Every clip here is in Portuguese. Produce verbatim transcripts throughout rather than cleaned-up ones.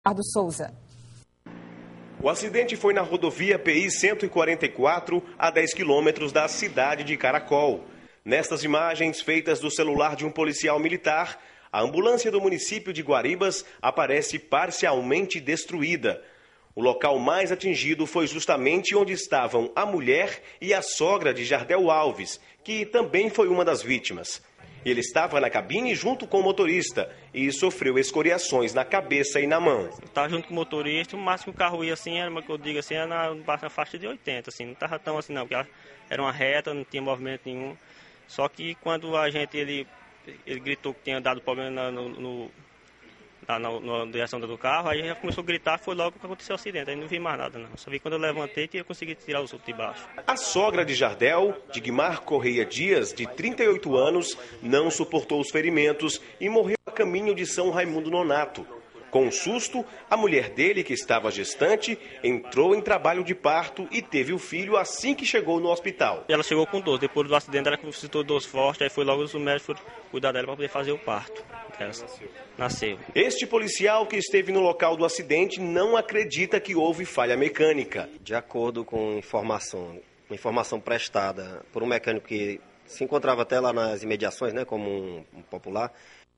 Ricardo Souza. O acidente foi na rodovia P I cento e quarenta e quatro, a dez quilômetros da cidade de Caracol. Nestas imagens feitas do celular de um policial militar, a ambulância do município de Guaribas aparece parcialmente destruída. O local mais atingido foi justamente onde estavam a mulher e a sogra de Jardel Alves, que também foi uma das vítimas. Ele estava na cabine junto com o motorista e sofreu escoriações na cabeça e na mão. Eu estava junto com o motorista, o máximo que o carro ia assim, era, que eu digo assim, era na, na faixa de oitenta, assim, não estava tão assim não, porque era uma reta, não tinha movimento nenhum. Só que quando a gente, ele, ele gritou que tinha dado problema na, no, no, na, na, na direção do carro, aí já começou a gritar, foi logo que aconteceu o acidente, aí não vi mais nada não. Só vi quando eu levantei que eu consegui tirar os outros de baixo. A sogra de Jardel, Digmar Correia Dias, de trinta e oito anos, não suportou os ferimentos e morreu a caminho de São Raimundo Nonato. Com um susto, a mulher dele, que estava gestante, entrou em trabalho de parto e teve o filho assim que chegou no hospital. Ela chegou com dor, depois do acidente ela visitou dor forte, aí foi logo os médicos cuidar dela para poder fazer o parto. Ela nasceu. Este policial que esteve no local do acidente não acredita que houve falha mecânica. De acordo com informação, informação prestada por um mecânico que se encontrava até lá nas imediações, né, como um, um popular,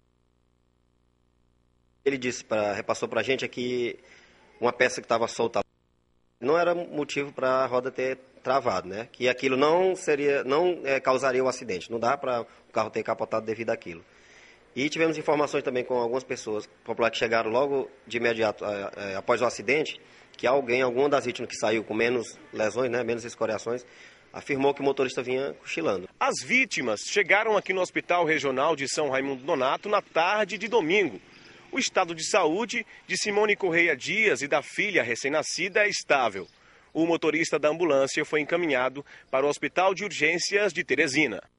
ele disse, pra, repassou para a gente que uma peça que estava solta não era motivo para a roda ter travado, né? Que aquilo não seria, não é, causaria o acidente. Não dá para o carro ter capotado devido àquilo. E tivemos informações também com algumas pessoas populares que chegaram logo de imediato é, é, após o acidente, que alguém, alguma das vítimas que saiu com menos lesões, né, menos escoriações, afirmou que o motorista vinha cochilando. As vítimas chegaram aqui no Hospital Regional de São Raimundo Nonato na tarde de domingo. O estado de saúde de Simone Correia Dias e da filha recém-nascida é estável. O motorista da ambulância foi encaminhado para o Hospital de Urgências de Teresina.